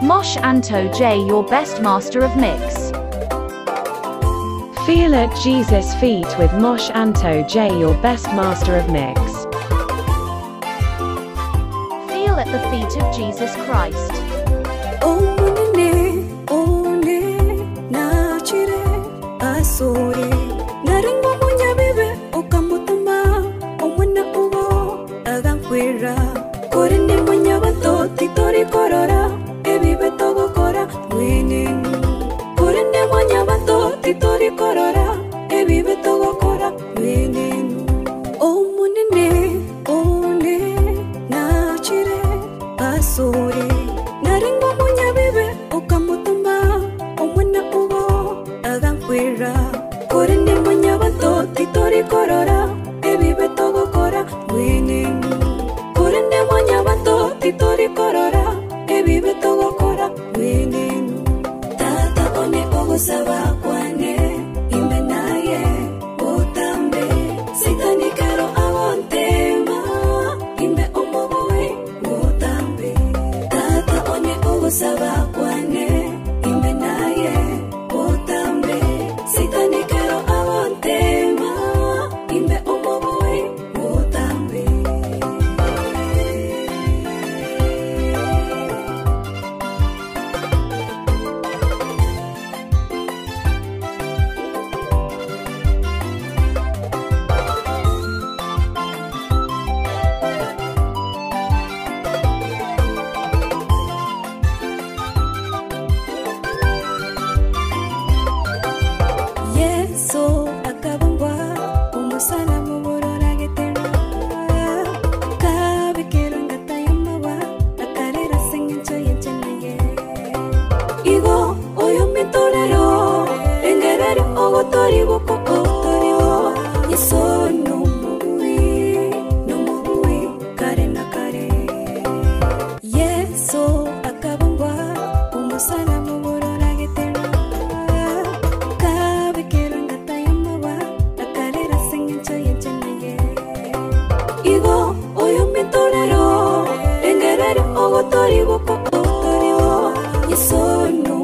Mosh Anto J, your best master of mix. Feel at Jesus' feet with Mosh Anto J, your best master of mix. Feel at the feet of Jesus Christ. Omonene, one, na chire, asore, narengo munya bebe, okamutama, omwana ugo, agankwera, korende munya bato, titori korora, ebibe togo kora, wenenu, korende munya bato, titori korora, ebibe togo kora, wenenu. Omonene, one, na chire, asore, narengo munya bebe, okamutama, omwana ugo, agankwera, korende munya bato, titori korora, ebibe togo kora, wenenu, korende munya bato, titori korora, ebibe togo kora, wenenu. Tata one ogo saba kwane, imbe naye, botambe, sitani karo awontema, imbe omoboe, botambe. Tata one ogo saba kwane, imbe naye, botambe, sitani karo awontema, imbe omoboe, botambe. Yeso akabangwa umusala muborora getera kabekero ngata yamawa akarera sengencho yenchenaye igo oyo mitorero engerero ogotori boko otoriwo yeso no mubui kare na kare yeso akabangwa umusala muborora getera kabekero ngata yamawa akarera sengencho yenchenaye igo oyo mitorero engerero ogotori boko otoriwo yeso no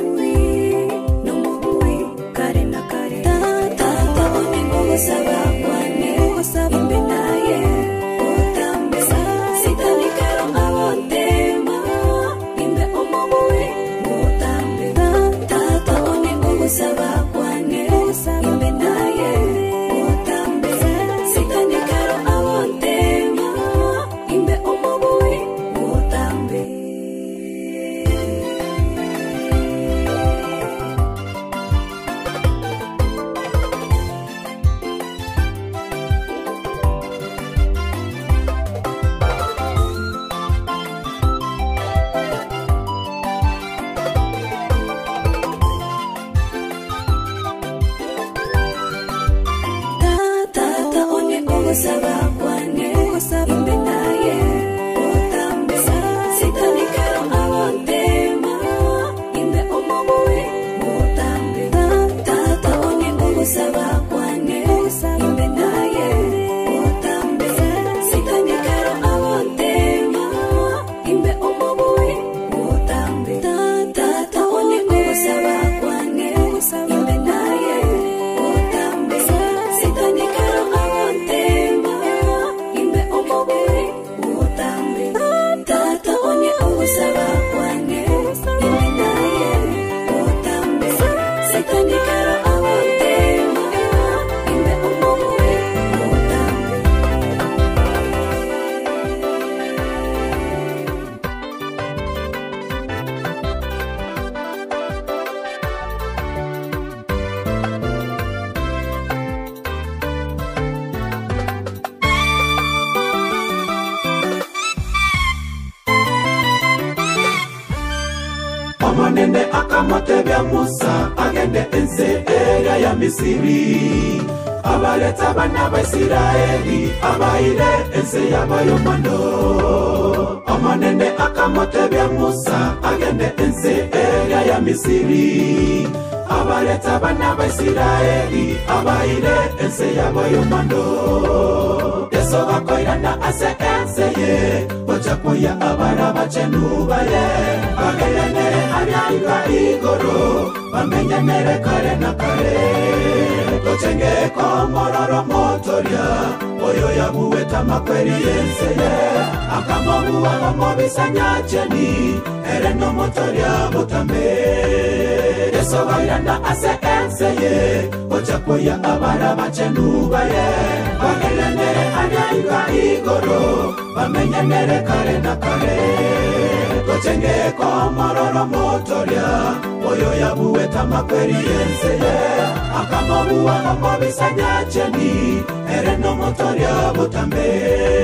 mubui kare na kare tata one ogo saba kwane imbe naye botambe sitani karo awontema imbe omobui botambe tata one ogo saba kwane imbe naye botambe sitani karo awontema imbe omobui botambe. Tata one ogo saba kwane imbe naye botambe sitani karo awontema imbe omobui botambe tata one ogo saba kwane imbe naye botambe sitani karo awontema imbe omobui botambe tata one ogo saba kwane imbe naye botambe sitani karo awontema imbe omobui botambe tata one ogo saba kwane imbe naye botambe sitani karo awontema imbe omobui botambe. Omonene akamotebya Musa agende ense eria ya Misiri abaleta bana ba Isiraeli abaire ense y'abayomano. Omonene akamotebya Musa agende ense eria ya Misiri abaleta bana ba Isiraeli abaire ense y'abayomano. Yesu bakoirana ase enseye ochapoya abana bachenubaye bageyanere ariaiga igoro bamenyanere kare na kare tochenge komororo motoria oyo yabuweta makweri yenseye akamobuwa omobisanyacheni ereno motoria botambe Yesu bairana ase enseye ochapoya abana bachenubaye bageyanere ariaiga igoro bamenyanere kare na kare tochenge komororo motoria oyo yabuweta makweri yenseye akamobuwa omobisanyacheni ereno motoria botambe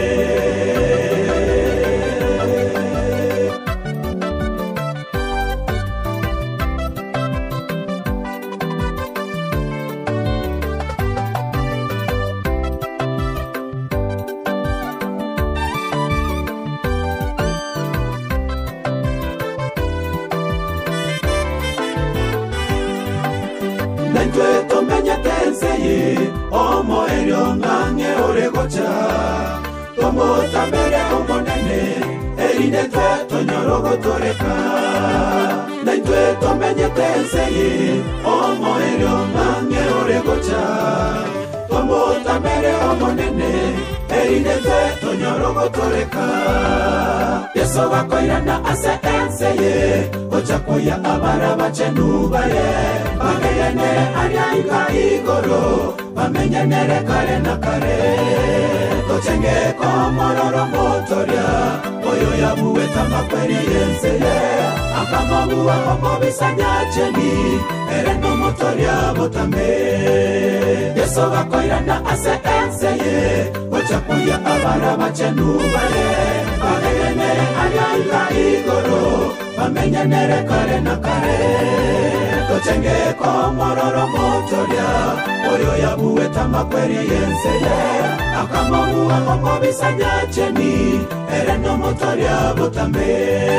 Nentwe tomenya tenseye omo elio ngange oregocha tomo tambere omonene erine twe tonyorogo toreka Nentwe tomenya tenseye omo elio ngange oregocha tomo tambere omonene erine twe tonyorogo toreka Yesu bakoirana ase enseye ochakoya abara bachenubaye bageyanere ariaiga igoro bamenyanere kare na kare tochenge komororo motoria oyo yabuweta makweri yenseye akamobuwa omobisanyacheni ereno motoria botambe Yesu bakoirana ase enseye ochakoya abara bachenubaye bageyanere ariaiga igoro bamenyanere kare na kare tochenge komororo motoria oyo yabuweta makweri yenseye akamobuwa omobisanyacheni ereno motoria botambe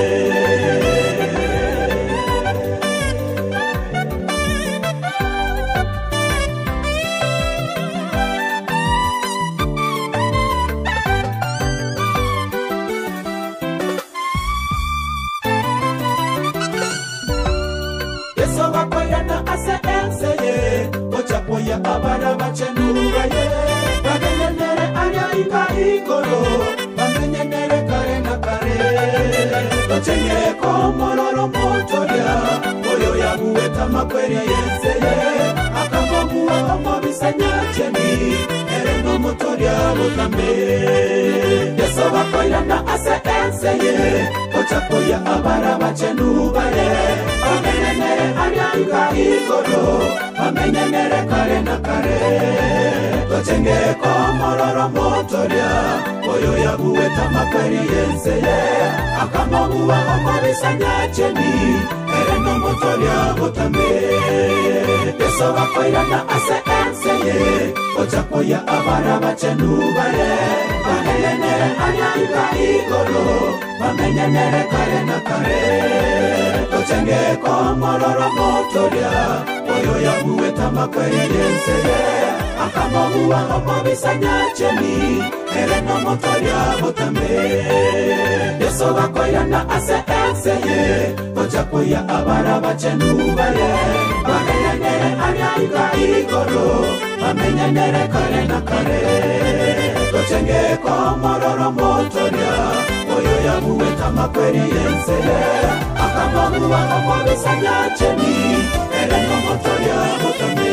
ochapoya abana bachenubaye bageyanere ariaiga igoro bamenyanere kare na kare tochenge komororo motoria oyo yabuweta makweri yenseye akamobuwa omobisanyacheni ereno motoria botambe Yesu bakoirana ase enseye ochapoya abana bachenubaye bageyanere ariaiga igoro bamenyanere kare na kare tochenge komororo motoria oyo yabuweta makweri yenseye akamobuwa omobisanyacheni ereno motoria botambe Yesu bakoirana ase enseye ochapoya abana bachenubaye bageyanere ariaiga igoro bamenyanere kare na kare tochenge komororo motoria oyo yabuweta makweri yenseye akamobuwa omobisanyacheni ereno motoria botambe Yesu bakoirana ase enseye ochakoya abana bachenubaye bageyanere ariaiga igoro bamenyanere kare na kare tochenge komororo motoria oyo yabuweta makweri yenseye akamobuwa omobisanyacheni ereno motoria botambe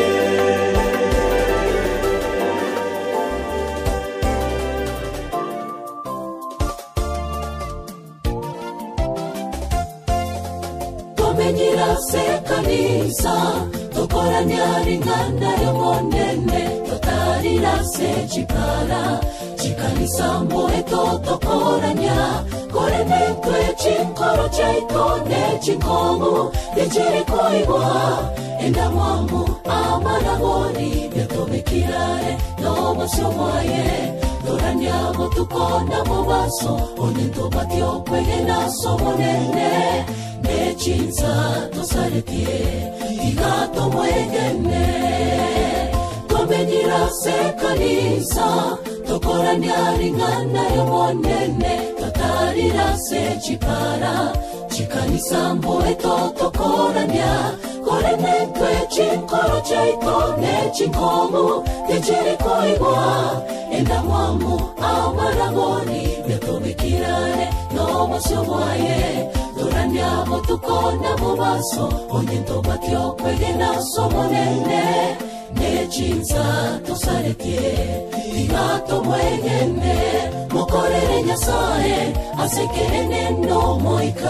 Tomenyirase kanisa tokoranya ringana y'Omonene totarirase chikara chikanisa mboeto tokoranya korenetwe chinkoro chaitone chinkomu yechirikoigwa enda mwamu amaragori yatomekirare nomosiomoye toranyamo tukona mobaso onento batio kwegena somonene nechinza tosaretie igato mwegene tomenyirase kanisa tokorania ringana yomonene totarira se chikara chikanisa mboe tokorania korene twe chinkoro chaito ne chinkomu tichirikoigwa enda mwamu amaragoni betobekirane no mosyowaye torania motukona mubaso onyento batyo kwegena somonene nechinza tosaretie tigato mwegene mokorere nyasaye asekene no moika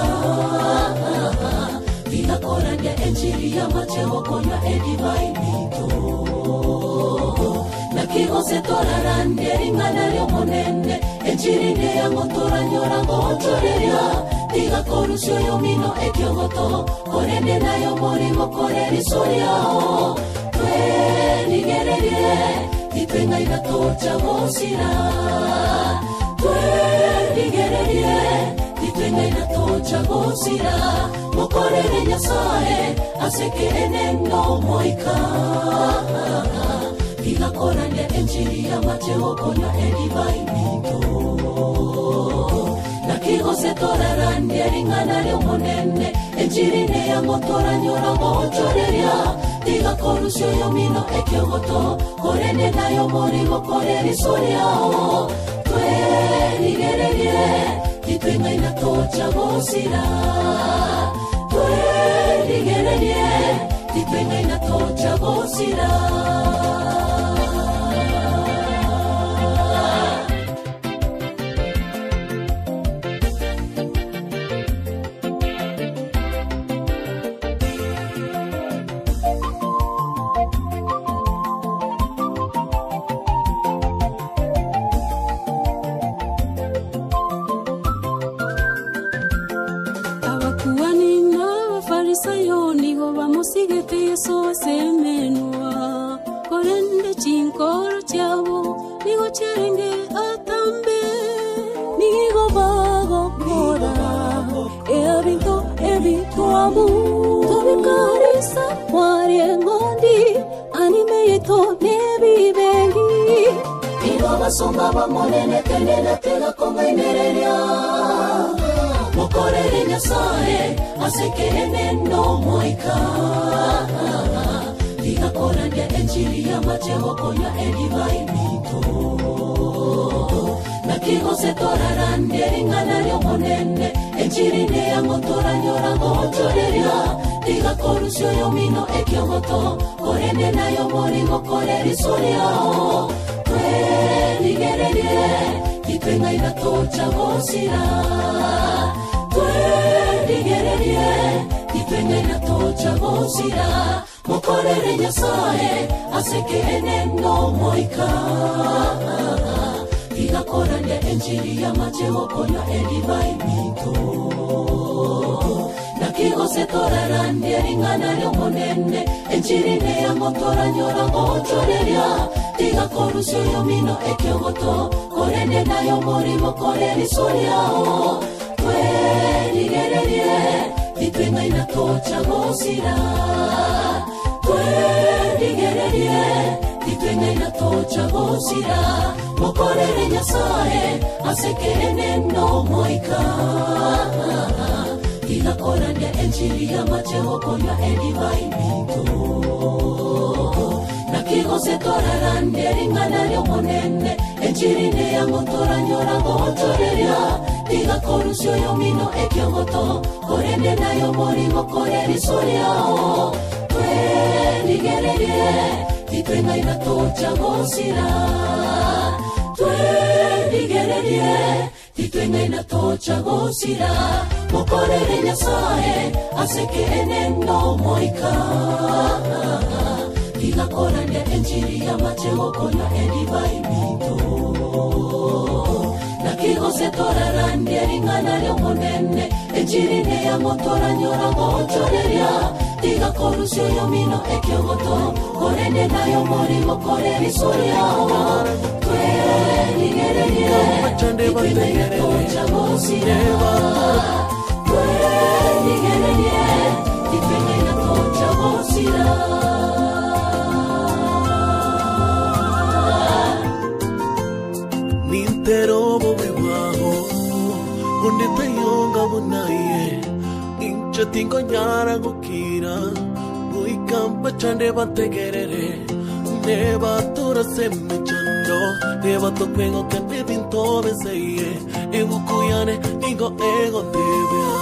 tigakorania enjiri ya mateho konya edivainito nakigose torarande ringana lyomonene enjiri ne ya motoranyora ngochoreria tigakorusyo yomino ekyogoto korende nayo morimo koreri soriao tweligererie itwenga inatocha gosira tweligererie itwenga inatocha gosira mokorere nyasaye asekene no moika tigakorania enjiri ya mateho konya edivainito nakigose torarande ringana lyomonene enjiri ne ya motoranyora ngochoreria tigakorusyo yomino ekyogoto korende nayo morimo koreri soriao tweligererie itwenga inatocha gosira tweligererie itwenga inatocha gosira Yeso semenua korende chinkoro chavo nigo cherenge atambe nigo vago kora evito amu tobikarisa warie ngondi anime yeto nebi bengi nigo basomba bamonene tenena tega konga inereria mokorere nyasaye asekene no moika tigakorania enjiri ya mateho konya edivainito nakigose torarande ringana lyomonene enjiri ne ya motoranyora ngochoreria tigakorusyo yomino ekyogoto korende nayo morimo koreri soriao tweligererie itwenga inatocha gosira tweligererie itwenga inatocha gosira mokorere nyasaye asekene no moika tigakorania enjiri ya mateho konya edivainito nakigose torarande ringana lyomonene enjiri ne ya motoranyora ngochoreria tigakorusyo yomino ekyogoto korende nayo morimo koreri soriao tweligererie itwenga inatocha gosira tweligererie itwenga inatocha gosira mokorere nyasaye asekene no moika tigakorania enjiri ya mateho konya edivainito nakigose torarande ringana lyomonene enjiri ne ya motoranyora ngochoreria tigakorusyo yomino ekyogoto korende nayo morimo koreri soriao tweligererie itwenga inatocha gosira tweligererie itwenga inatocha gosira mokorere nyasaye asekene no moika tigakorania enjiri ya mateho konya edivainito nakigose torarande ringana lyomonene enjiri ne ya motoranyora ngochoreria tigakorusyo yomino ekyogoto korende nayo morimo koreri soriao tweligererie itwenga inatocha gosira tweligererie itwenga inatocha gosira tingo nyara gukira Uikamba chande bategerere Neba tura semme chando Neba tokwengo kante vinto beseye Ego kuyane ingo ego debea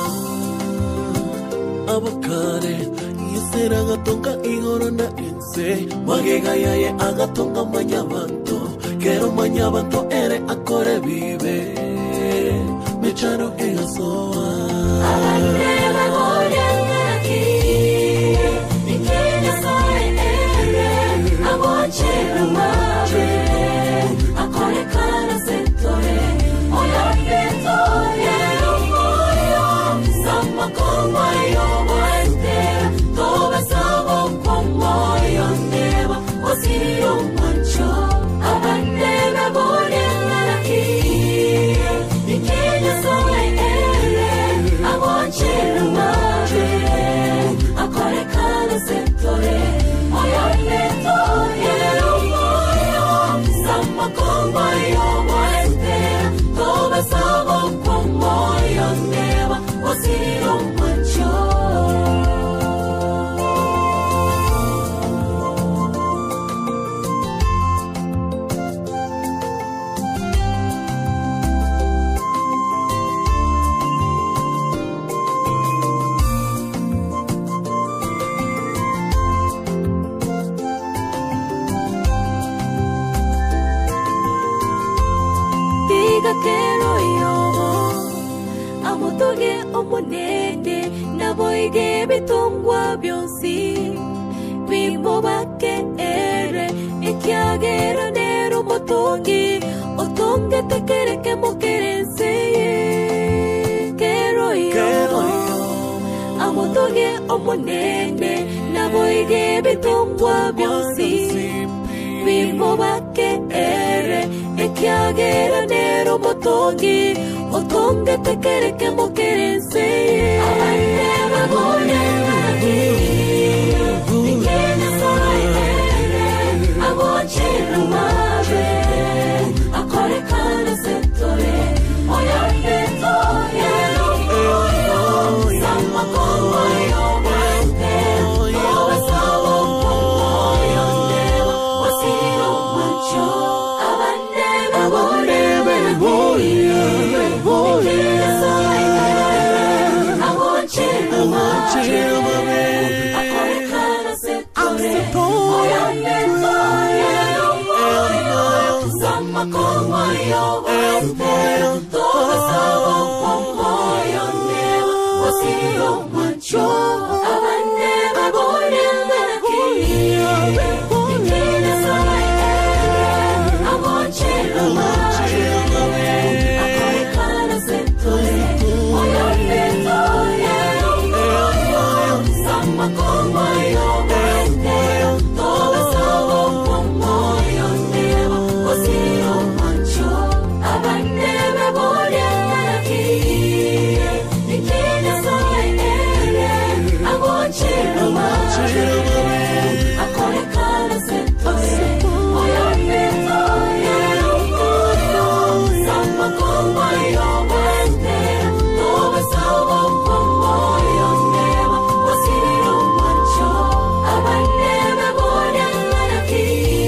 Abakare Yisera agatonga igorona ense Magega yaye agatonga manyabanto Kero manyabanto ere akore vive Mechano ega soa Abandeba goyanga ki Ikenya soe ere Agochera mabe Akore kana setore Oya neto yero moyo Sama koma yo waete Tobe sabo como yo neba Osiro mancho Abandeba goyanga ki Ikenya soe ere Agochera mabe Akore kana setore Oya neto yero moyo Sama koma yo waete Tobe sabo como yo neba Osiro mancho Kero yobo amotoge omonene naboige bitungwa byonsi bimbo bake ere ekyagera nero motongi otonge tekereke mokerense kero yobo amotoge omonene naboige bitungwa byonsi bimbo bake ere ekyagera nero motongi otonge tekereke mokerense abandeba goyanga ki Ikenya soe ere Agochera mabe Akore kana setore Oya neto yero moyo Sama koma yo waete Tobe sabo como yo neba Osiro mancho Abandeba goyanga ki Ikenya soe ere Agochera mabe Akore kana setore Oya neto yero moyo Sama koma yo waete Tobe sabo como yo neba Osiro mancho Abandeba goyanga ki Ikenya soe ere Agochera mabe Akore kana setore Oya neto yero moyo Sama koma yo waete Tobe sabo como yo neba Osiro mancho Abandeba goyanga ki Ikenya soe ere Agochera mabe Akore kana setore Oya neto yero moyo Sama koma yo waete Tobe sabo como yo neba Osiro mancho Abandeba goyanga ki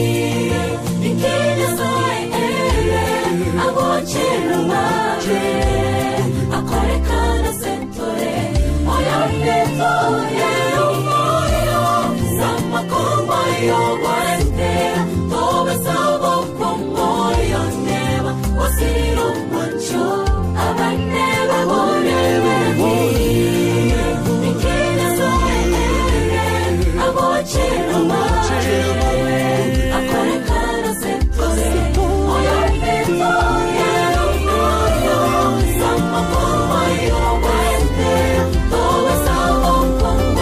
Ikenya soe ere Agochera mabe Akore kana setore Oya neto yero moyo Sama koma yo waete Tobe sabo como yo neba Osiro mancho Abandeba goyanga ki Ikenya soe ere Agochera mabe Akore kana setore Oya neto yero moyo Sama koma yo waete Tobe sabo como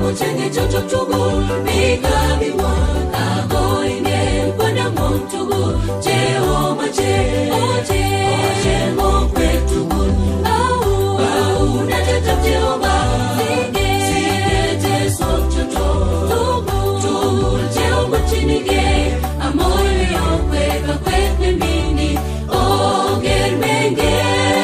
Amuchenge chocho tugu Bika bimwa Ago ine Kwana montugu Jehova che Oche mokwe tugu Au Nateta Jehova Sige te sochocho Tugu Jehova chinige Amoyle yokwe Kakwekne mini Oger menge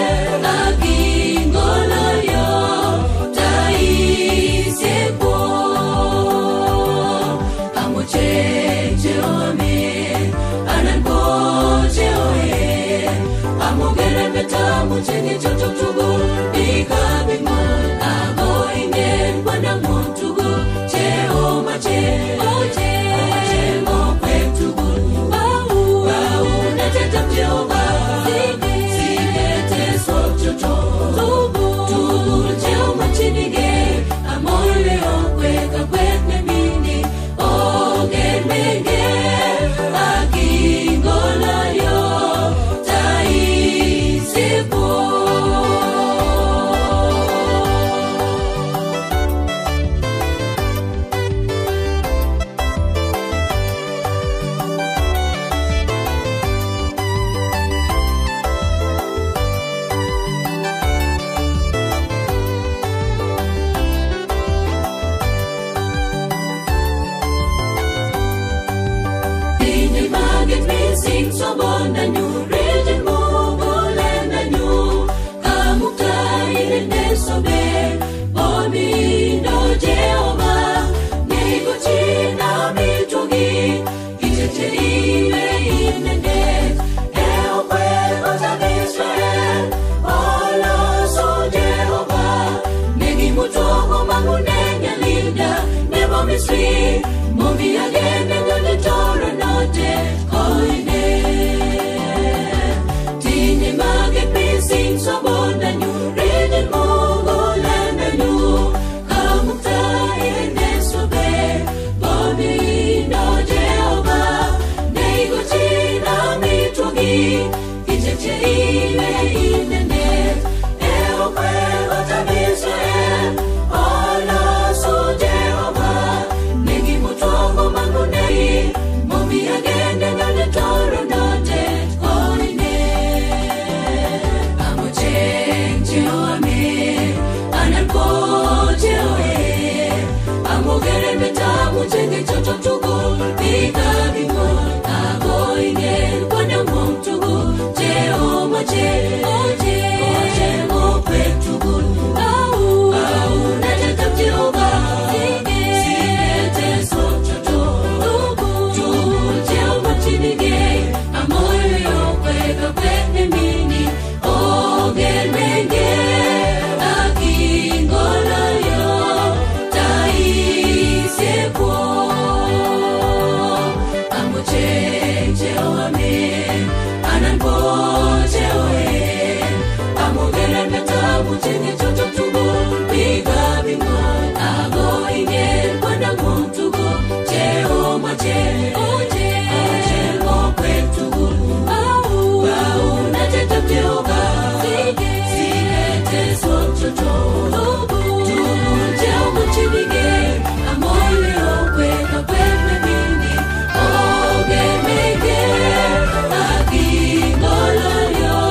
Muchenge chocho tugu Bika bimwa Ago ingen Kwana montugu Jehova che Oche mokwe tugu Au Nateta Jehova Sige te sochocho Tugu Jehova chinige Amoyle yokwe Kakwekne mini Oger menge Agingola yo Sing someone and you read and move and you come in the sobe Bomi no Jehovah Nego China Mitogi Ijete in the net El Pueblo de Israel Ola so Jehovah Negi Mutogo Mamunenya Linda Never Misri Movi again and the Torah not dead Tini mage pising sabon and you read and move and you Kamukta in this obey Bobby no Jehovah Nego China Mitogi Ijete in the net El Pueblo de Israel Ola so Jehovah Negi Mutogo Mangunei Momi again and the Torah not dead Muchenge chocho tugu Bika bimwa Ago ingen Kwana montugu Jehova che Oche mokwe tugu Au Nateta Jehova Sige te sochocho Tugu Jehova chinige Amoyle yokwe Kakwekne mini Oger menge Akingola yo Muchenge chocho tugu Bika bimwa Ago ingen Kwana montugu Jehova che Oche mokwe tugu Au Nateta Jehova Sige te sochocho Tugu Jehova chinige Amoyle yokwe Kakwekne mini Oger menge Agingola yo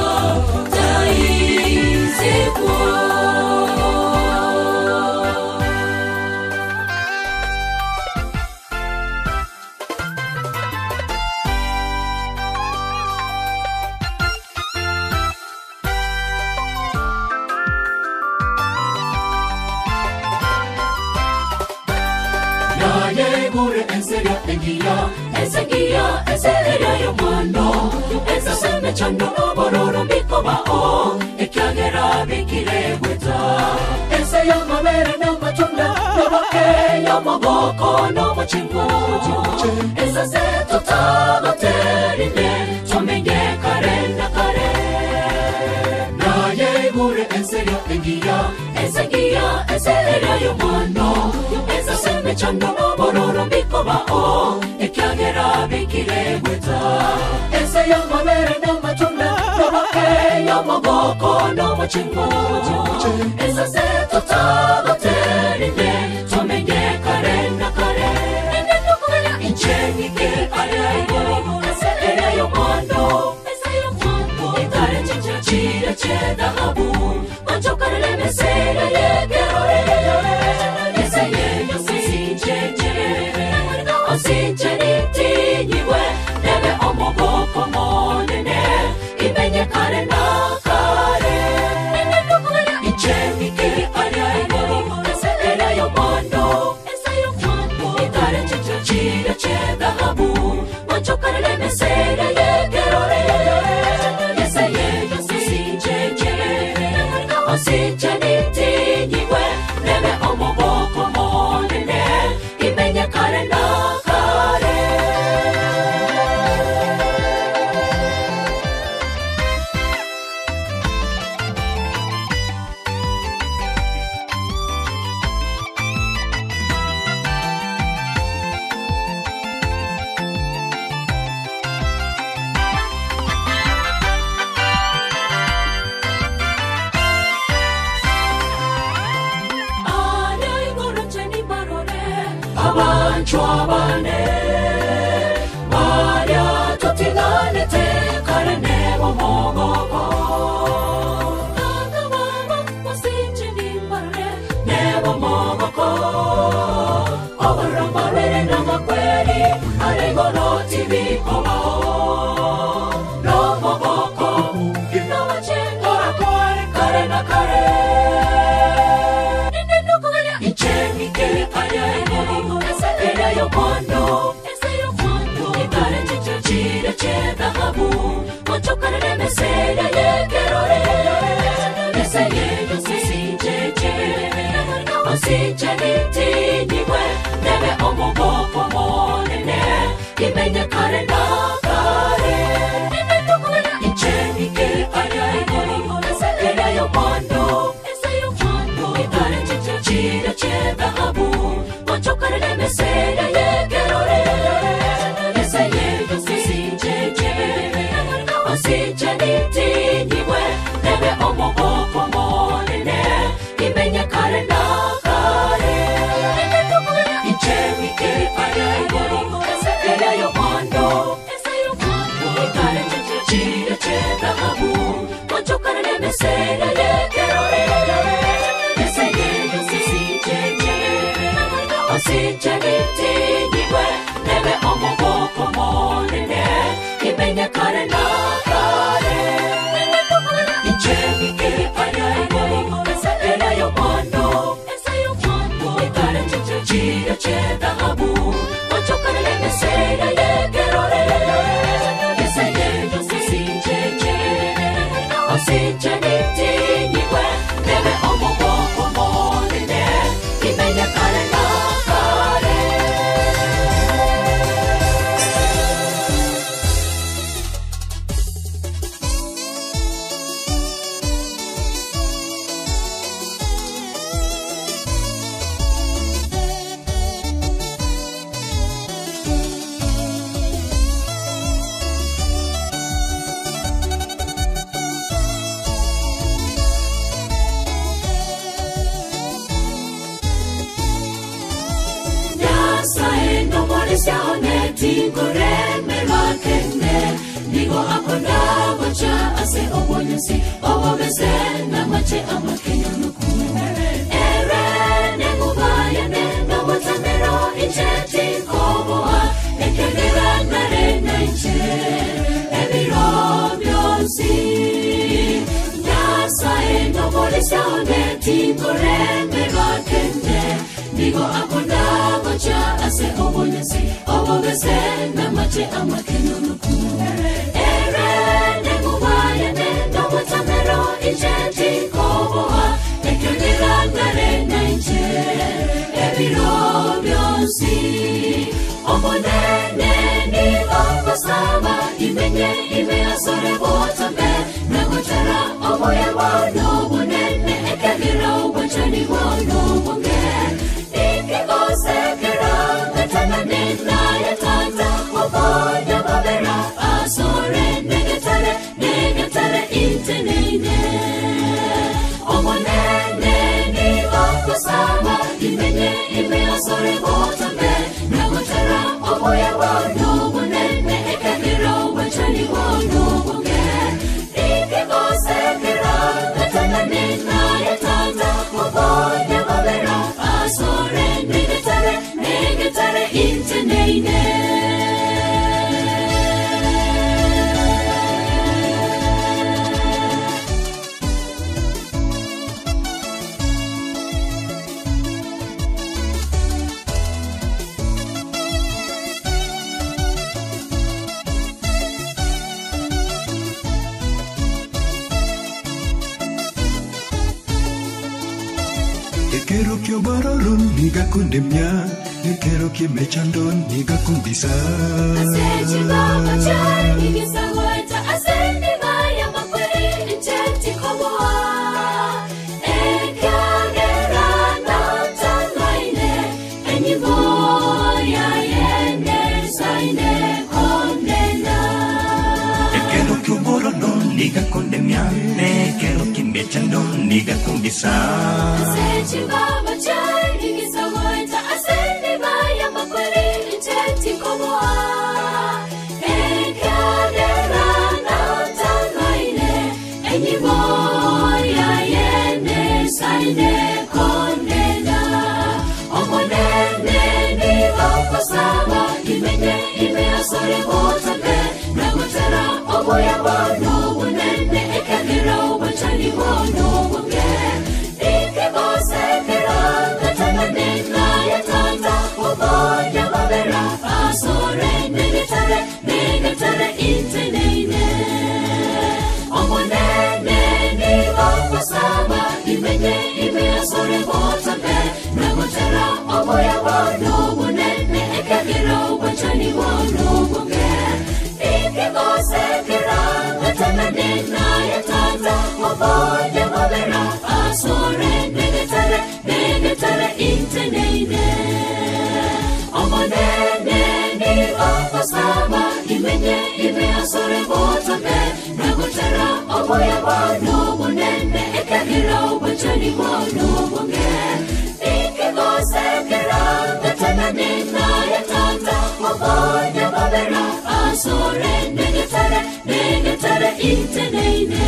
Enseguida yo mando Esa se me chando Bororo biko bao Ekiagera bikire weta Ese yo mabere no matunda No yo maboko no machingo Esa se totalo terine Tomenge karena kare Na ye gure enseguida yo mando Esa se me chando Bororo biko bao Ekiagera bikire weta Ese yo mabere no matunda No yo maboko no machingo Esa se totalo terine Tomenge yo mondo itare chichira che dhahabu machokare mesere ye kerore yese ye yosi jeje osi chaniti niwe nebe omoboko monene imenya kare na kare. Chuabane Maria totilane te karene momogoko Tata mama wasinche ni mare nebo mogoko Owaramba rere na makweli Arengo no TV omao No mogoko No machengo akore kare na kare Ninde nuko gaya Ichemi ke aya ego Esa yo mondo itare chichira che dhahabu machokare mesere ye kerore ese ye yosi jeje osi chaniti niwe nebe omoboko monene imenya kare na kare ichemi ke aya ego ese yo mondo itare chichira che dhahabu machokare mesere ye kerore ese ye yosi jeje osi chaniti niwe nebe omoboko monene imenya kare na kare ichemi ke aya ego ese yo mondo itare chichira che dhahabu machokare mesere ye kerore ese ye yosi jeje osi chaniti niwe nebe omoboko monene imenya kare na kare ichemi ke aya ego ese yo mondo itare chichira che dhahabu machokare mesere ye kerore ese ye yosi jeje osi chaniti niwe nebe omoboko monene imenya kare na kare. Siaone tingore merakene Nigo akona wacha ase obonyasi Obobese na mache amakenyo nukumene Ere negubaya neno watamero Icheti koboa Ekenera nare na iche Ebiro bionsi Nyasa eno bole siaone tingore merakene Nigo akona wacha ase obonyasi Obobese na mache amakenyo nukumene Ere negubaya neno watamero Icheti koboa Ekenera nare na iche Ebiro bionsi Omonene ni ongo sama Imenye ime asore botambe Nagotera omoye wano Monene ekevira ubachani wano Monge Ikigosekera Gatana nena ya tata Obonya babera Asore negetare intenene Omonene ni ongo sama Imenye ime asore botambe Nagotera omoye wano Monene ekevira ubachani wano Monge Ikigosekera Gatana nena ya tata Obonya babera Asore negetare intenene bororo nigakundemya nekero kimechando nigakumbisa Asechi baba chari nigisaweta asendi maya makweri ncheti koboa Ekagera na tangaine enyiboya yende saine kondena Ekero kibororo nigakundemya nekero kimechando nigakumbisa Asechi baba chari nigisaweta asendi maya makweri ncheti koboa Ekagera na tangaine enyiboya yende saine kondena Omonene ni bakosaba imenye imeasore botabe Nagutera oboya bono unene ekagera ubachani bono bunge Ike bosekera natamanena yatata oboya babera Asore negetare intenene Omonene ni bakosaba imenye imeasore botabe Nagutera oboya bono unene ekagera ubachani bono bunge Ike bosekera natamanena yatata oboya babera Asore negetare intenene Omonene ni bakosaba imenye imeasore botabe Nagutera oboya bono unene ekagera ubachani bono bunge Ike bosekera natamanena yatata oboya babera Asore negetare intenene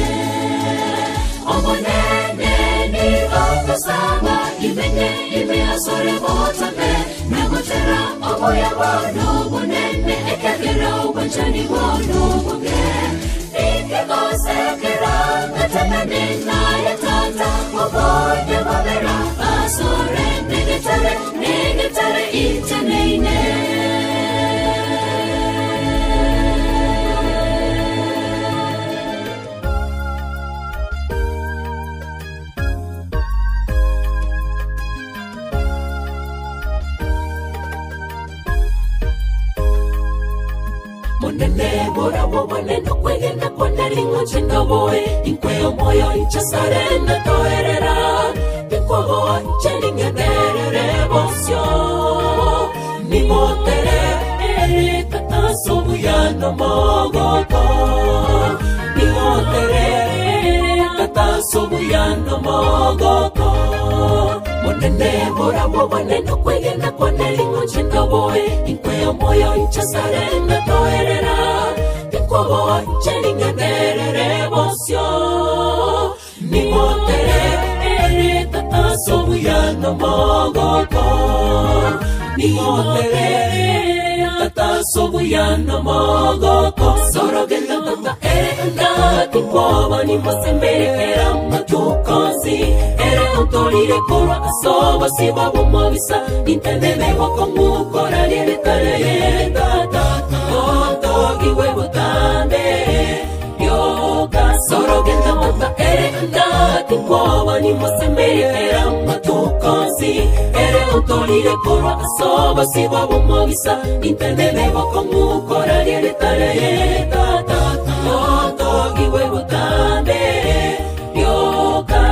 Omonene ni bakosaba imenye imeasore botabe Nagutera oboya bono unene ekagera ubachani bono bunge Ike bosekera natamanena yatata oboya babera Asore negetare intenene Monene bora wobone no kwegenda kona ringo chindoboe Inkweo moyo inchasare na toerera Pinkobo chelingenere bosyo Nimotere ere katasobu ya no mogoko Nimotere ere katasobu ya no mogoko Monene bora wobone no kwegenda kona ringo chindoboe Inkweo moyo inchasare na toerera Pinkobo chelingenere bosyo Nimotere ere katasobu ya no mogoko Nimotere ere katasobu ya no mogoko Sorogenda tata ere anda Pinkobo ni mosembere era matukozi Ere ontorire korwa asoba siba bumobisa Nintendebe wako mukora liere kare tata Ontogi webu tambe Yoga sorogenda tata ere anda Pinkobo ni mosembere era matukozi Ere ontorire korwa asoba siba bumobisa Nintendebe wako mukora liere kare tata Ontogi webu tambe Yoga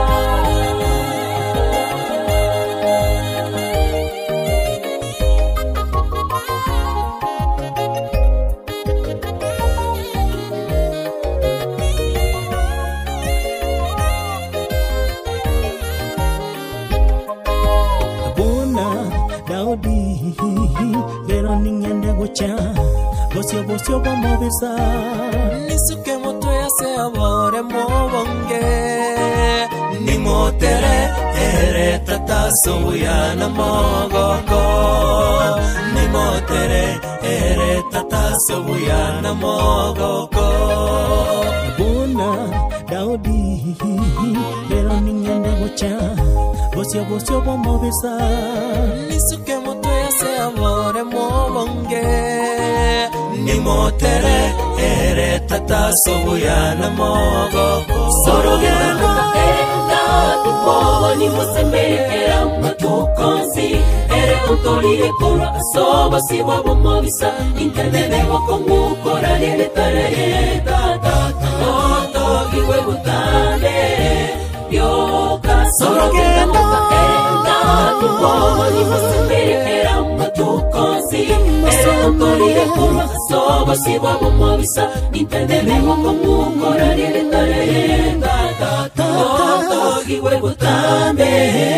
Daudi, pero ningende gocha, bosio bomobisa, nisuke moto ya se amore mobonge, ni motere ere tata soya na mogoko, ni motere ere tata soya na mogoko. Buna Daudi, pero ningende gocha, bosio bomobisa, nisuke moto ya se amore mobonge, ni motere ere tata soya na mogoko. Sorogena enda, tipo ni mosembere era matukonzi ere utolire kora asoba siwa bomobisa intendebe wakongukora leletareye tata iwe butane yoka sorogenda moka ni masembere era matukonzi ere utolire kora asoba siwa bomobisa intendebe wakongukora leletareye tata iwe butane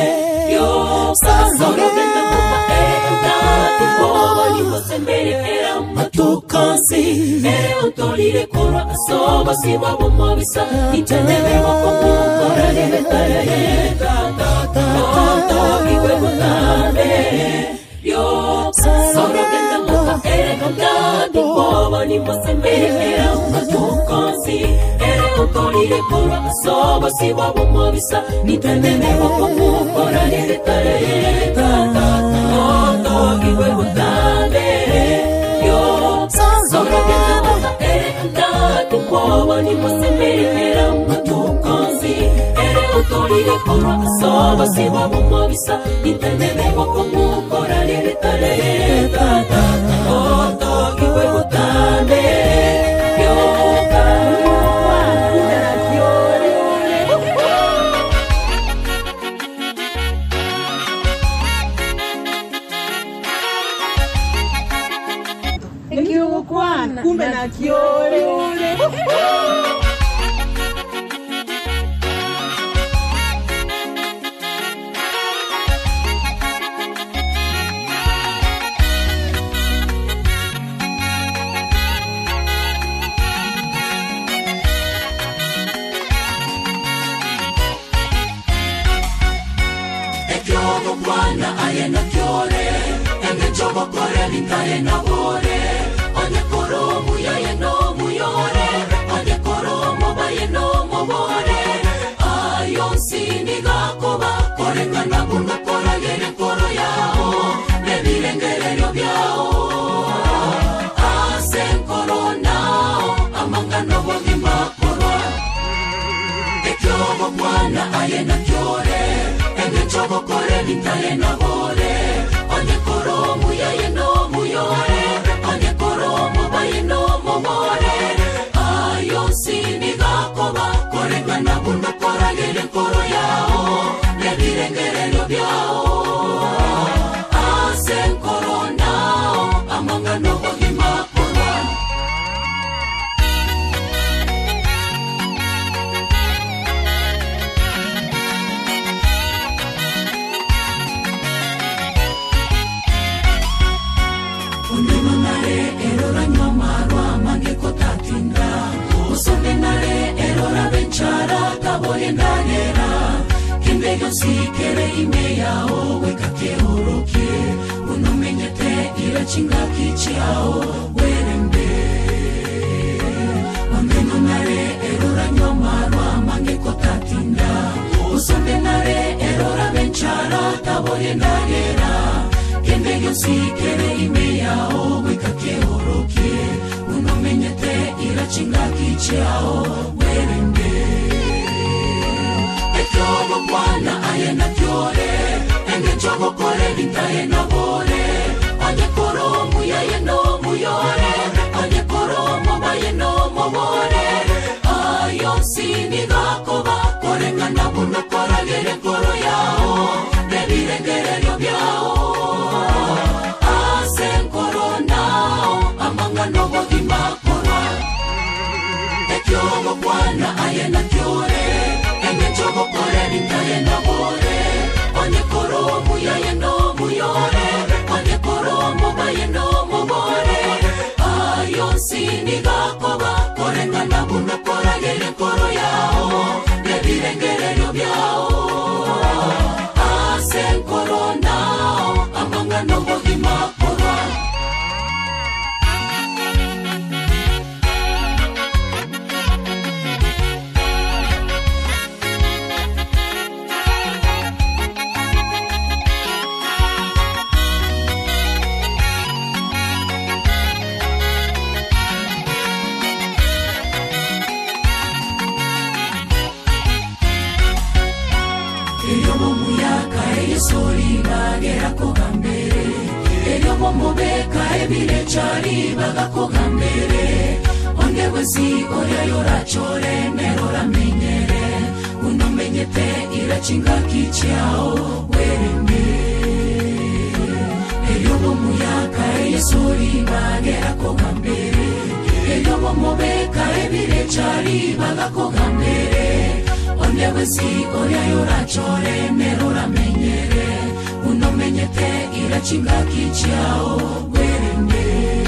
sorogenda moka ni masembere era matukonzi ere utolire kora asoba siwa bomobisa intendebe wakongukora leletareye tata iwe butane sorogenda moka ni masembere era matukonzi ere utolire kora asoba siwa bomobisa intendebe wakongukora leletareye tata iwe butane sorogenda moka ni masembere era matukonzi ere utolire kora asoba siwa bomobisa intendebe wakongukora leletareye tata iwe butane kumbe na kiore Ekyogo Bwana ayena kiore engejogo kore lintayena bore onye koromu yayeno muyore onye koromu bayeno mobore ayonsi nigakoba korengana buno kora yere koro yao nebirengerero byao asen koronao amangano bogima korwa ekyogo Bwana ayena kiore engejogo kore lintayena bore onye koromu yayeno muyore onye koromu bayeno mobore ayonsi nigakoba korengana buno kora yere koro yao nebirengerero byao asen koronao amangano bogima korwa Uneno nare erora nyomarwa mange kotatinda Usonde nare erora benchara tabore ndagera Kimbeyo sikere ime yao weka keorokie Unomenyete ira chinga kichiao werembe Uneno nare erora nyomarwa mange kotatinda Usonde nare erora benchara tabore ndagera Kimbeyo sikere ime yao weka keorokie Unomenyete ira chinga kichiao werembe Ekyogo Bwana ayena kiore engejogo kore lintayena bore onye koromu yayeno muyore onye koromu bayeno mobore ayonsi nigakoba korengana buno kora yere koro yao nebirengerero byao asen koronao amangano bogima korwa ekyogo Bwana ayena kiore engejogo kore lintayena bore onye koromu yayeno muyore onye koromu bayeno mobore ayonsi nigakoba korengana buno kora yere koro yao nebirengerero byao asen koronao amangano bogima korwa ebirechari bagakogambere onde wesi oya yorachore nerora menyere unomenyete irachinga kichao wereme eyobo muyaka eyesori bagera kogambere eyobo mobeka ebirechari bagakogambere onde wesi oya yorachore nerora menyere unomenyete irachinga kichao wereme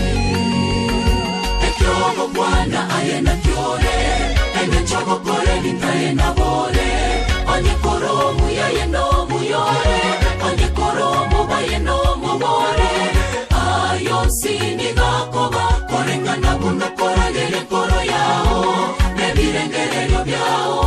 ekyobo bwana ayena kyore engechobo kore nitayena bore onye koromu yayeno muyore onye koromu bayeno mubore ayonsini gakoba korengana buno koragere koro yao nebirengerero byao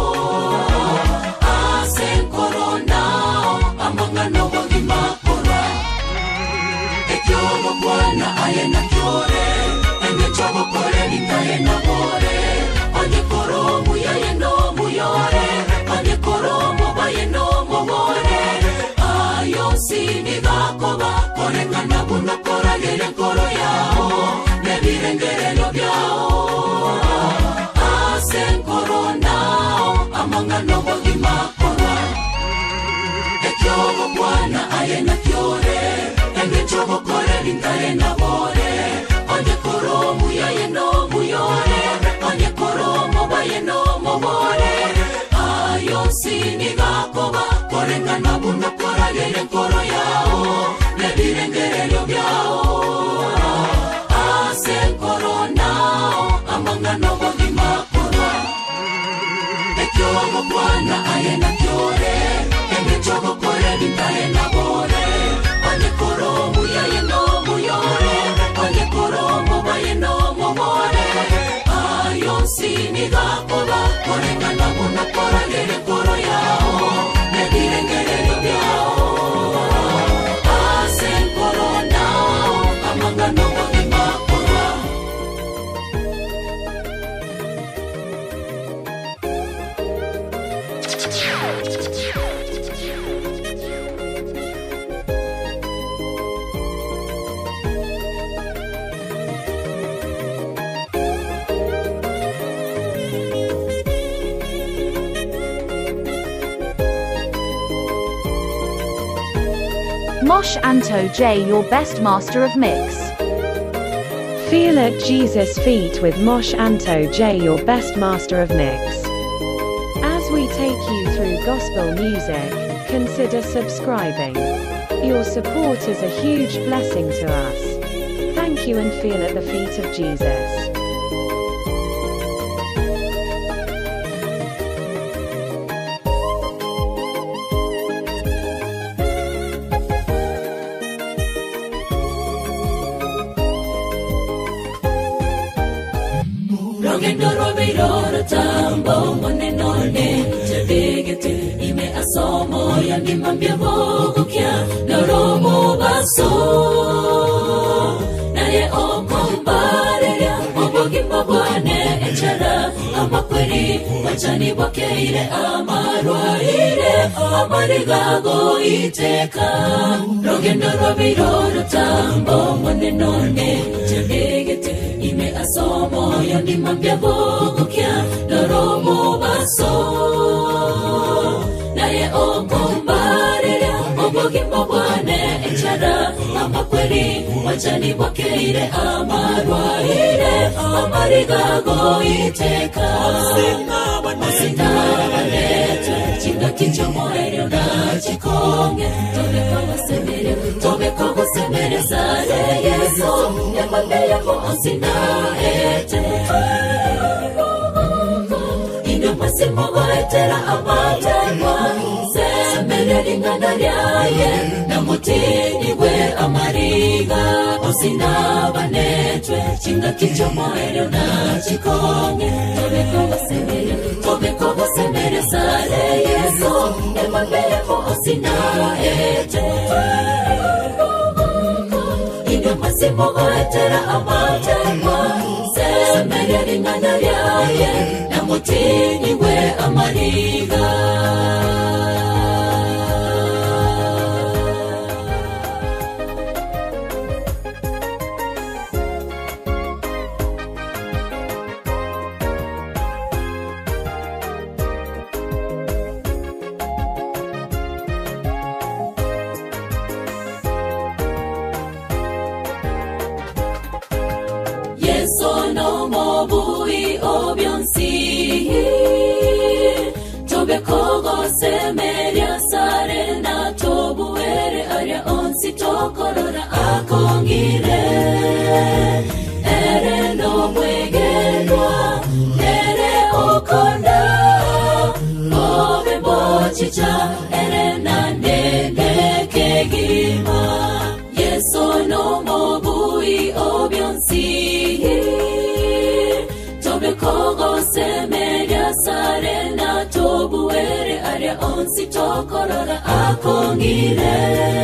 asen koronao amangano bogima kora ekyobo bwana ayena kyore engechobo kore nitayena bore onye koromu yayeno muyore onye koromu bayeno mubore ayonsini gakoba korengana buno koragere koro yao nebirengerero byao asen koronao amangano bogima kora ekyobo bwana ayena kyore engechobo kore nitayena bore onye koromu yayeno muyore onye koromu bayeno mubore ayonsini gakoba korengana buno koragere koro yao nebirengerero byao asen koronao amangano bogima kora ekyobo bwana ayena kyore engechobo kore nitayena bore onye koromu yayeno muyore onye koromu bayeno mubore ayonsini gakoba korengana buno koragere koro yao nebirengerero byao asen koronao amangano bogima kora Mosh Anto J, your best master of mix. Feel at Jesus' feet with Mosh Anto J, your best master of mix. As we take you through gospel music, consider subscribing. Your support is a huge blessing to us. Thank you and feel at the feet of Jesus. Rogendo robiro tambo monenone tebegete ime asomo yandimambia bogokia noromo baso naye okombareria obogimba bwane echara amakweri wachani bwakeire amarwaire amarigago iteka rogendo robiro tambo monenone tebegete ime asomo yandimambia bogokia noromo baso naye okombareria obogimba bwane echara amakweri wachani bwakeire amarwaire amarigago iteka osina banete chinga kicho moerio na chikonge tobeko gosemere sare yeso yamande yako osina ete ino masimo goetera amatekwa semere lingana lyaye na mutini we amariga osina banetwe chinga kicho moerio na chikonge tobeko gosemere sare yeso yamande yako osina ete ino masimo goetera amatekwa semere lingana lyaye na mutini we amariga no mobui obionsi tobe kogo semeria sarena tobuere aria onsi tokorora akongire ere no mwegenwa ere okonda obe bochicha ere nandende kegima yeso no mobui obionsi tobe kogo semeria sarena tobuere aria onsi tokorora akongire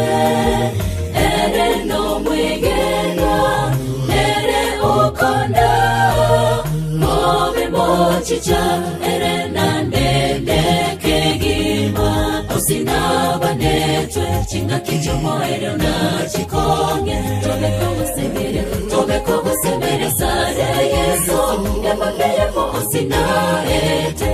ere no mwegenwa ere okonda obe mochicha ere nandende kegima osina banetwe chinga kichomo ere na chikonge tobe kogo semere sare yeso yamabeye mo osina ete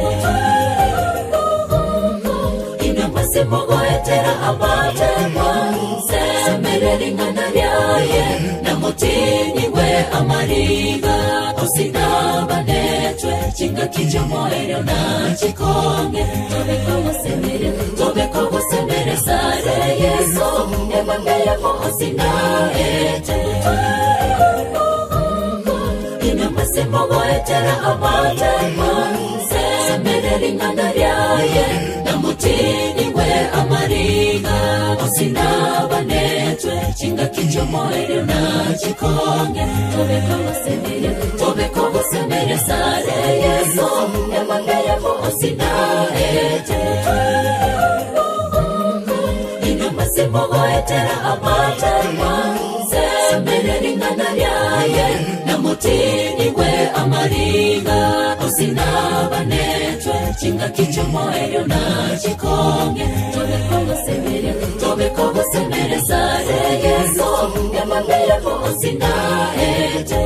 inamase mogo etera amate semere ringana ryaye namotini we amariga osina banetwe chinga kichomo ere na chikonge tobe kogo semere sare yeso yamabeye mo osina ete inamase mogo etera amate semere ringana ryaye namotini we amariga osina banetwe chinga kichomo ere na chikonge tobe kogo semere sare yeso yamabeye mo osina ete inamase mogo etera amate semere ringana ryaye namotini we amariga osina banetwe chinga kichomo ere na chikonge tobe kogo semere sare yeso yamabeye mo osina ete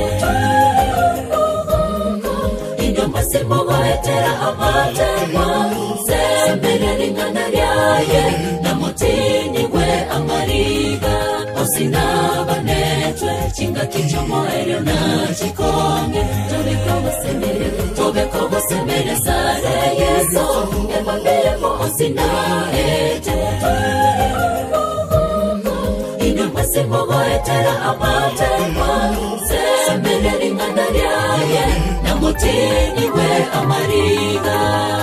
inamase mogo etera amate semere ringana ryaye namotini we amariga osina banetwe chinga kichomo ere na chikonge tobe kogo semere sare yeso yamabeye mo osina ete inamase mogo etera amate semere ringana ryaye namotini we amariga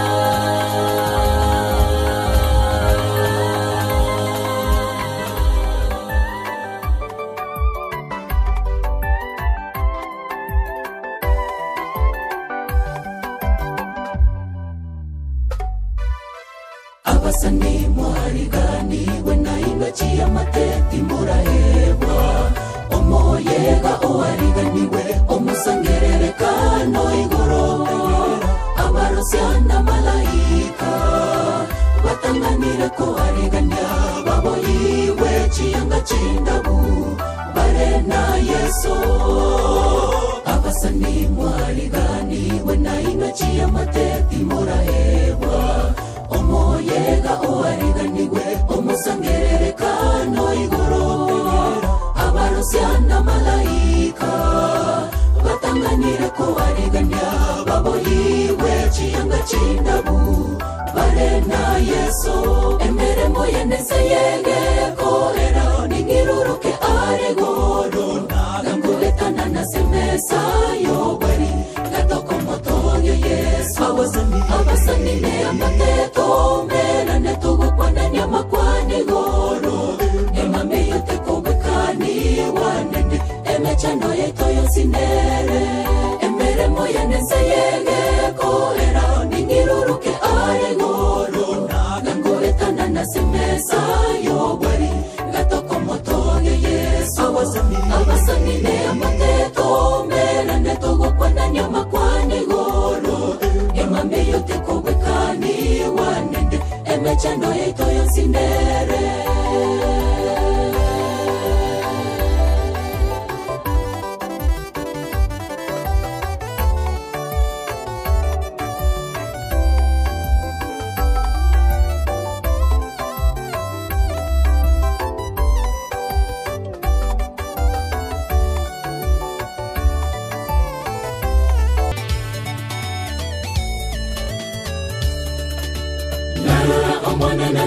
abasani mwarigani wena inachia mateti murahewa omoyega oariganiwe omusangerere kano igoro abarosiana malaika batanganire ko ariganya baboyiwe chiyanga chindabu barena yeso abasani mwarigani wena inachia mateti murahewa omoyega oariganiwe omusangerere kano igoro abarosiana malaika batanganire ko ariganya baboyiwe chiyanga chindabu barena yeso emeremo yenese yege koera ningiruruke aregoro nagangubetana na semesa yobari gatokomotoyo yeso abasani ne amateto mera netugo kwana nyama kwani goro emame yote kobekani wanende emechano yetoyo sinere emeremo yenese yege koera ningiruruke aregoro nagangubetana na semesa yobari gatokomotoyo yeso abasani ne amateto mera netugo kwana nyama kwani goro emame yote kobekani wanende emechano yetoyo sinere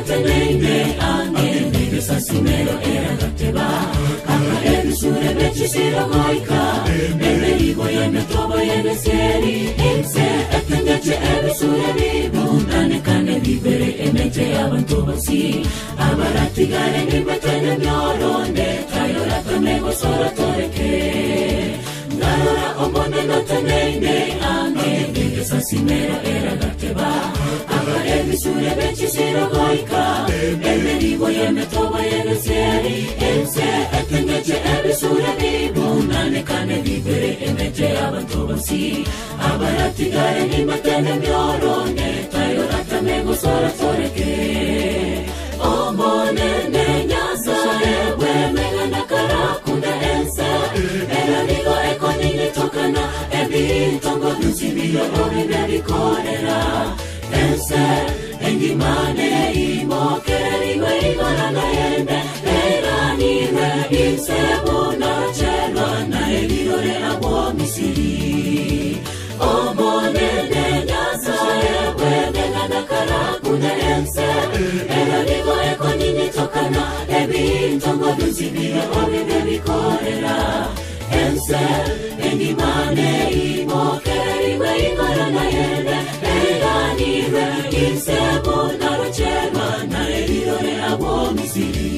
tenenge ange mege sasimero era gateba aka ebisure bechisiro goika eberigo yemetobo yemesieri inse etengeche ebisure bibu kane vivere emeche abantu basi abaratigare nibatene myoronde tayorata mego sora toreke ngarora omonene tenenge ange mege sasimero era gateba aka ebisure bechisiro goika eberigo yemetobo yemesieri inse etengeche ebisure bibu kane vivere emeche abantu basi abaratigare nibatene myoronde tayorata mego sora toreke omonene nyasaye wemega nakara kunda ense eranigo ekonini tokana ebintongo dusibio obibebikorera ense engimane imokereriwe igorana yende eranire insebuna chelwa na elirore abo misiri omonene nyasaye wemega nakara kunda ense eranigo ekonini tokana ebintongo dusibio obibebikorera ense engimane imokereriwe igorana yende eranire insebuna chelwa na elirore abo misiri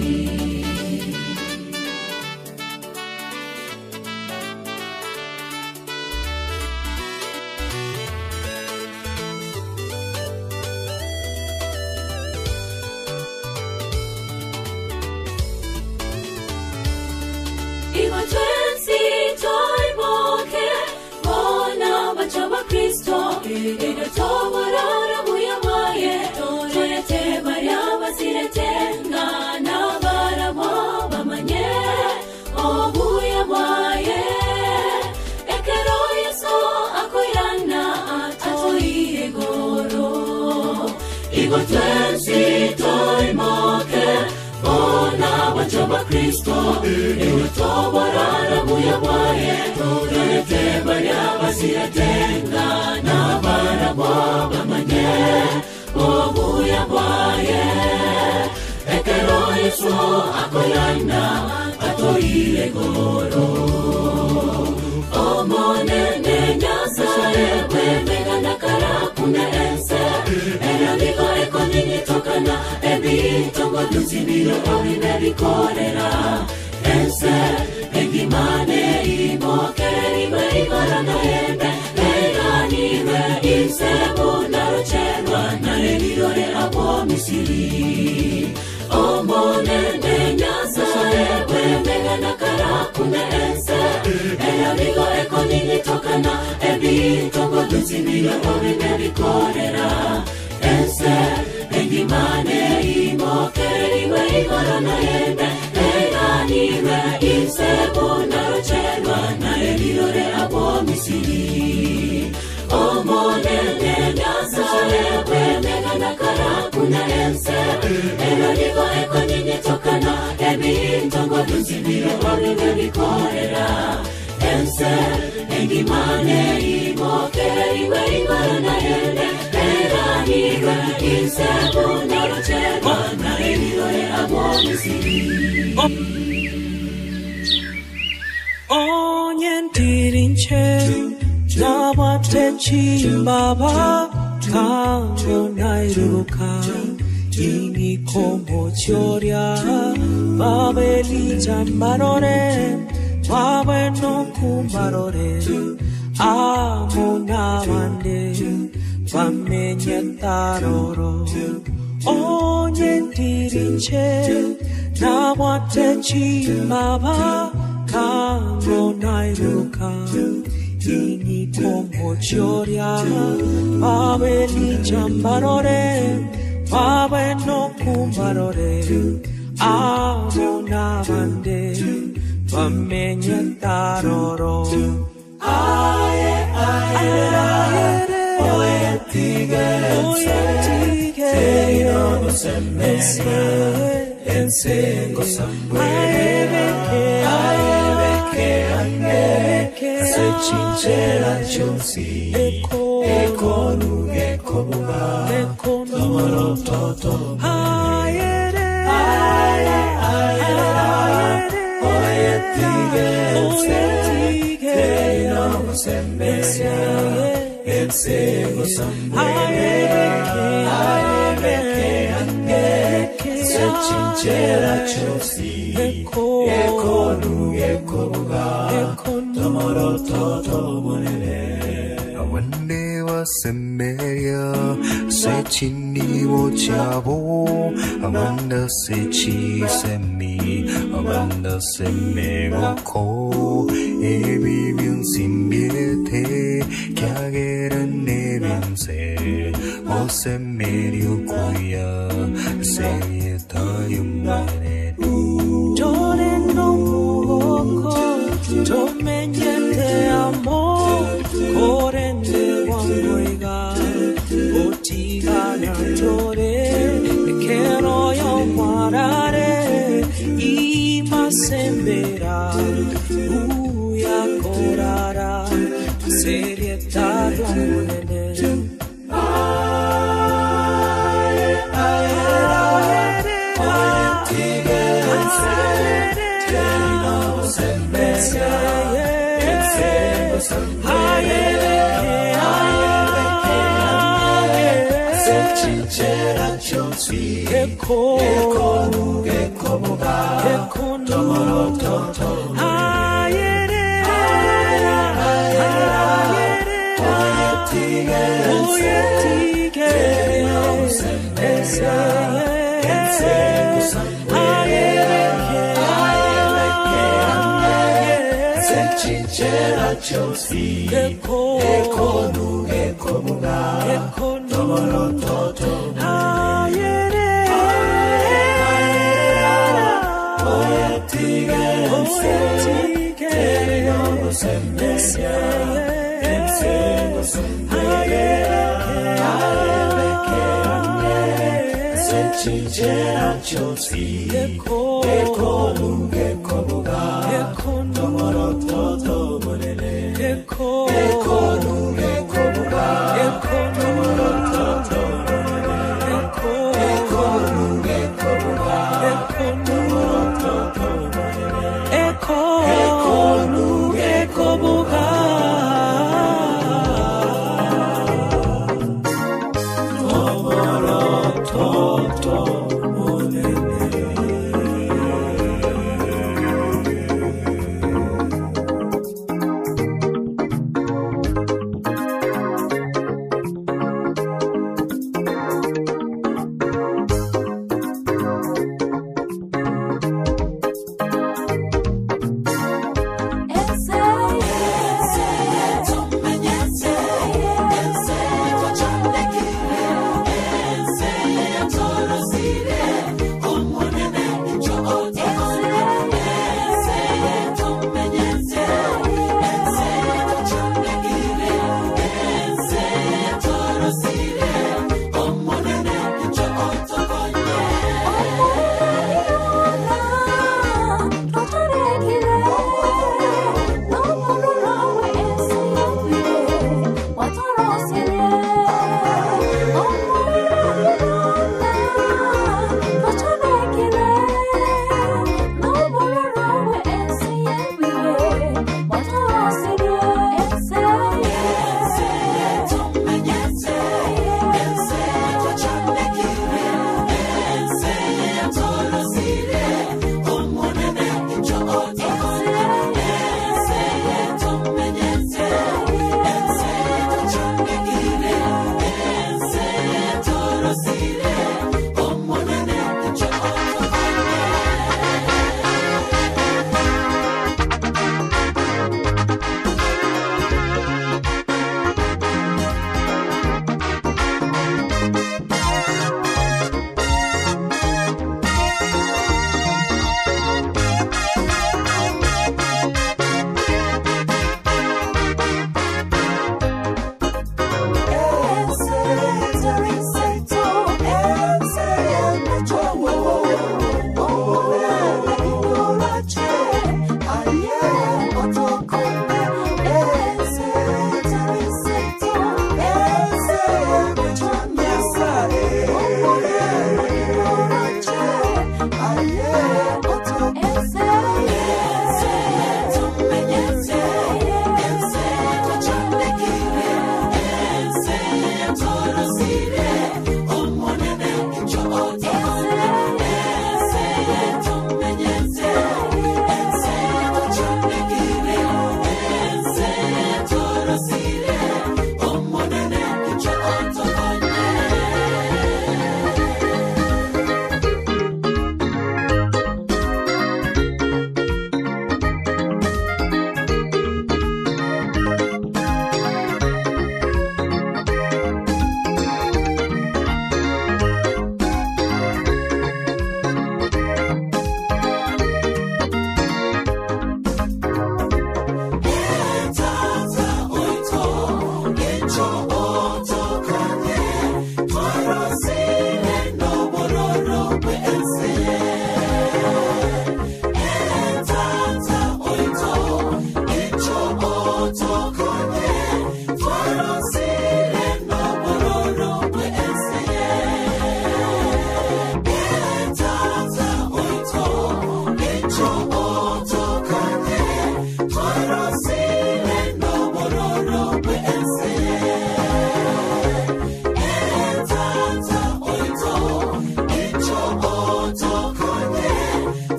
Kristo ewe tobarara buya bwaye torete barya basiratenga na barabo bamanye obuya bwaye ekero Yesu akoyana atoire goro omonene nyasaye wemega nakara kune ense eranigo ekonini tokana ebitongo dusibiro obibebikorera ense engimane imokereriwe igorana yende eranire insebuna chelwa na elirore abo misiri omonene nyasaye wemega nakara kune ense eranigo ekonini tokana ebitongo dusibiro obibebikorera ense engimane imokereriwe igorana yende eranire insebuna chelwa na elirore abo misiri omonene nyasaye wemega nakara kuna ense eranigo ekonini tokana ebintongo dusibiro obibebikorera ense engimane imokereriwe igorana yende eranire insebuna chelwa na elirore abo misiri onyendirinche nabatechi baba kango nairuka inikomo choria babeli jamarore babeno kumbarore amona wande bamenyetaroro onyendirinche nabatechi baba kango nairuka inikomo choria babeli jamarore babeno kumbarore amona wande bamenyetaroro aye aye oye tigere teyo no semese ensengo sambwe aye beke ane se chinchera chonsi eko nuge kobuga eko no toto se chini wo chavo amanda se chi se mi amanda se me go ko e viviun sin biete kya geran ne bien se o se medio kuya se ta yumane Dore no muoko to menyete amor korende wangoiga otiga na tore kero yo marare ima sembera uya korara serieta Omonene Chichera chosi, eko lunge